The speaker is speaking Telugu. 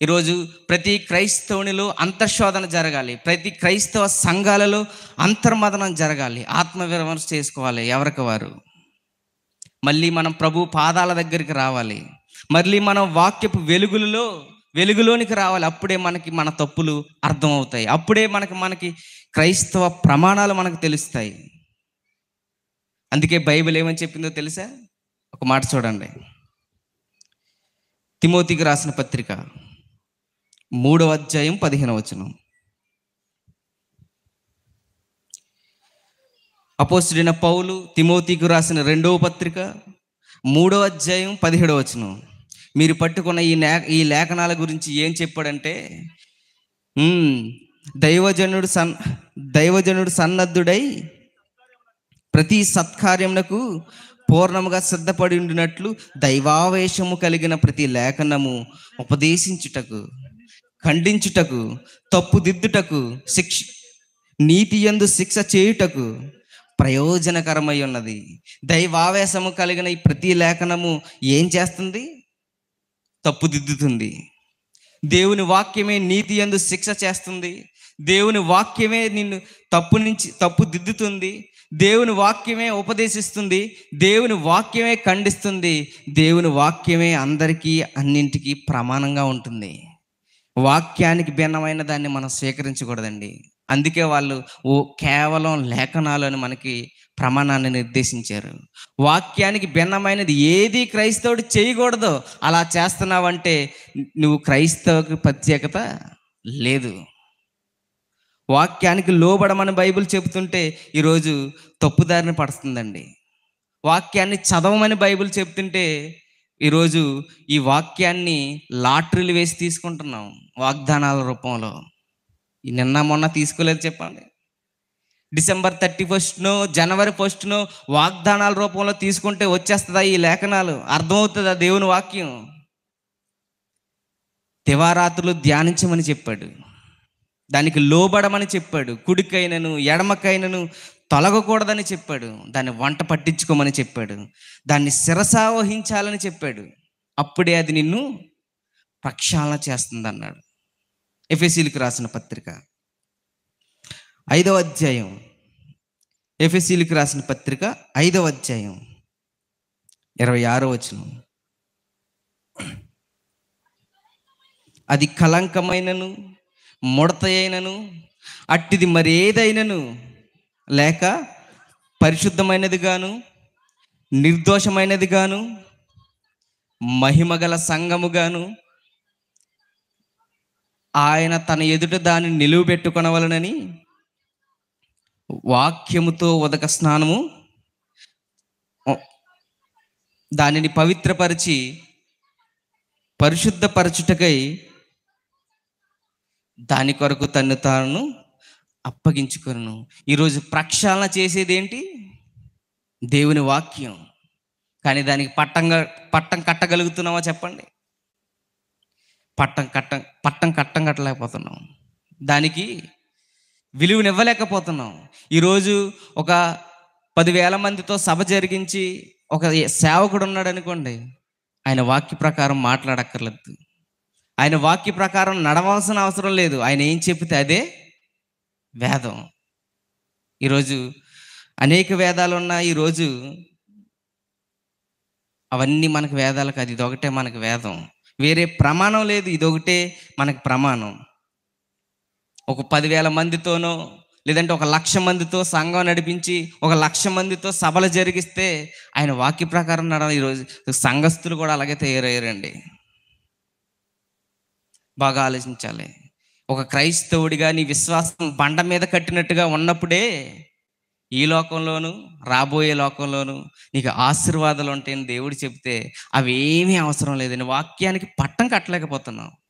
ఈరోజు ప్రతి క్రైస్తవునిలో అంతర్శోధన జరగాలి. ప్రతి క్రైస్తవ సంఘాలలో అంతర్మదనం జరగాలి. ఆత్మవిమర్శ చేసుకోవాలి ఎవరికి వారు. మళ్ళీ మనం ప్రభు పాదాల దగ్గరికి రావాలి. మళ్ళీ మనం వాక్యపు వెలుగులోనికి రావాలి. అప్పుడే మన తప్పులు అర్థమవుతాయి. అప్పుడే మనకి క్రైస్తవ ప్రమాణాలు మనకు తెలుస్తాయి. అందుకే బైబిల్ ఏమని చెప్పిందో తెలుసా? ఒక మాట చూడండి. తిమోతికి రాసిన పత్రిక 3వ అధ్యాయం 15వ వచనం. అపోస్తలుడైన పౌలు తిమోతికి రాసిన 2వ పత్రిక 3వ అధ్యాయం 17వ వచనం. మీరు పట్టుకున్న ఈ లేఖనాల గురించి ఏం చెప్పాడంటే, దైవజనుడు సన్నద్ధుడై ప్రతి సత్కార్యమునకు పూర్ణముగా సిద్ధపడి ఉండినట్లు దైవావేశము కలిగిన ప్రతి లేఖనము ఉపదేశించుటకు, ఖండించుటకు, తప్పుదిద్దుటకు, నీతి యందు శిక్ష చేయుటకు ప్రయోజనకరమై ఉన్నది. దైవావేశము కలిగిన ఈ ప్రతి లేఖనము ఏం చేస్తుంది? తప్పుదిద్దుతుంది. దేవుని వాక్యమే నీతి యందు శిక్ష చేస్తుంది. దేవుని వాక్యమే నిన్ను తప్పు దిద్దుతుంది. దేవుని వాక్యమే ఉపదేశిస్తుంది. దేవుని వాక్యమే ఖండిస్తుంది. దేవుని వాక్యమే అందరికీ అన్నింటికీ ప్రమాణంగా ఉంటుంది. వాక్యానికి భిన్నమైన దాన్ని మనం స్వీకరించకూడదండి. అందుకే వాళ్ళు కేవలం లేఖనాలు అని మనకి ప్రమాణాన్ని నిర్దేశించారు. వాక్యానికి భిన్నమైనది ఏది క్రైస్తవుడు చేయకూడదు. అలా చేస్తున్నావంటే నువ్వు క్రైస్తవుకి ప్రత్యేకత లేదు. వాక్యానికి లోబడమని బైబిల్ చెబుతుంటే ఈరోజు తప్పుదారిని పడుతుందండి. వాక్యాన్ని చదవమని బైబిల్ చెబుతుంటే ఈరోజు ఈ వాక్యాన్ని లాటరీలు వేసి తీసుకుంటున్నాం వాగ్దానాల రూపంలో. నిన్న మొన్న తీసుకోలేదు చెప్పండి. డిసెంబర్ 31 జనవరి 1 వాగ్దానాల రూపంలో తీసుకుంటే వచ్చేస్తుందా ఈ లేఖనాలు? అర్థమవుతుందా దేవుని వాక్యం? దివారాత్రులు ధ్యానించమని చెప్పాడు. దానికి లోబడమని చెప్పాడు. కుడికైనను ఎడమకైనను తొలగకూడదని చెప్పాడు. దాన్ని వంట పట్టించుకోమని చెప్పాడు. దాన్ని శిరసావహించాలని చెప్పాడు. అప్పుడే అది నిన్ను ప్రక్షాళన చేస్తుంది అన్నాడు. ఎఫెసీయులకు రాసిన పత్రిక 5వ అధ్యాయం. ఎఫెసీయులకు రాసిన పత్రిక 5వ అధ్యాయం 26వ వచనం. అది కలంకమైనను ముడత అయినను అట్టిది మరి ఏదైనను లేక పరిశుద్ధమైనది గాను నిర్దోషమైనది గాను మహిమగల సంఘము గాను ఆయన తన ఎదుట దాన్ని నిలువబెట్టుకొనవలనని వాక్యముతో ఉదక స్నానము దానిని పవిత్రపరిచి పరిశుద్ధపరచుటకై దాని కొరకు తన్ను తాను అప్పగించుకొను. ఈరోజు ప్రక్షాళన చేసేది ఏంటి? దేవుని వాక్యం. కానీ దానికి పట్టం కట్టగలుగుతున్నావా చెప్పండి? పట్టం కట్టలేకపోతున్నాం. దానికి విలువనివ్వలేకపోతున్నాం. ఈరోజు ఒక 10,000 మందితో సభ జరిగించి ఒక సేవకుడు ఉన్నాడు అనుకోండి, ఆయన వాక్య ప్రకారం మాట్లాడక్కర్లేదు. ఆయన వాక్య ప్రకారం నడవాల్సిన అవసరం లేదు. ఆయన ఏం చెప్తే అదే వేదం. ఈరోజు అనేక వేదాలు ఉన్నాయి. ఈరోజు అవన్నీ మనకు వేదాలు కాదు. ఇదొకటే మనకు వేదం. వేరే ప్రమాణం లేదు. ఇదొకటే మనకు ప్రమాణం. ఒక 10,000 మందితోనో లేదంటే 1,00,000 మందితో సంఘం నడిపించి 1,00,000 మందితో సభలు జరిగిస్తే ఆయన వాక్య ప్రకారం నడవాలి. ఈరోజు సంఘస్థులు కూడా అలాగే తయారయ్యారండి. బాగా ఆలోచించాలి. ఒక క్రైస్తవుడిగా నీ విశ్వాసం బండ మీద కట్టినట్టుగా ఉన్నప్పుడే ఈ లోకంలోను రాబోయే లోకంలోను నీకు ఆశీర్వాదాలు ఉంటాయని దేవుడు చెప్తే అవి ఏమీ అవసరం లేదని వాక్యానికి పట్టం కట్టలేకపోతున్నావు.